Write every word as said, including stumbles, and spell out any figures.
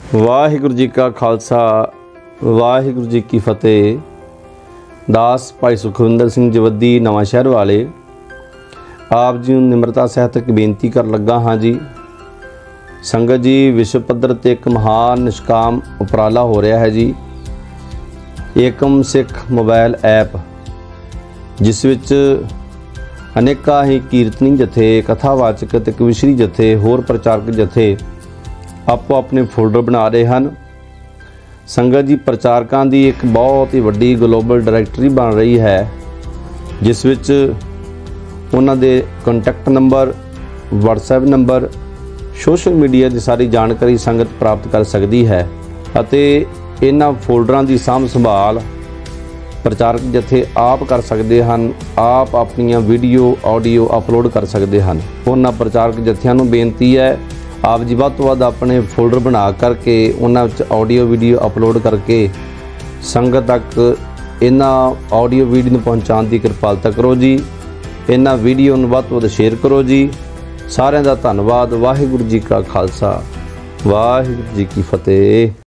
वाहिगुरू जी का खालसा वाहिगुरू जी की फतेह। दास भाई सुखविंदर सिंह जवद्दी नवां शहर वाले आप जी निमरता सहित एक बेनती कर लगा हाँ जी। संगत जी विश्व पद्धर ते एक महान निष्काम उपराला हो रहा है जी। एकम सिख मोबाइल ऐप जिस विच अनेका ही कीर्तनी जथे कथावाचक ते कविश्री जथे होर प्रचारक जथे आपो अपने फोल्डर बना रहे हैं। संगत जी प्रचारकों की एक बहुत ही वड्डी ग्लोबल डायरैक्टरी बन रही है जिस विच उन्हां दे contact number WhatsApp number social media की सारी जानकारी संगत प्राप्त कर सकती है। अते इन्हां फोल्डरां की सांभ संभाल प्रचारक जथे आप कर सकते हैं। आप अपनियां वीडियो ऑडियो अपलोड कर सकते हैं। उन्हां प्रचारक जथियां नूं बेनती है आप जी वध तो वध अपने फोल्डर बना करके उन्होंने ऑडियो वीडियो अपलोड करके संगत तक इन्हां ऑडियो वीडियो में पहुँचाने की कृपालता करो जी। इन्हां वीडियो नूं वध तो वध शेयर करो जी। सारिਆਂ ਦਾ ਧੰਨਵਾਦ। वाहिगुरू जी का खालसा वाहिगुरू जी की फतेह।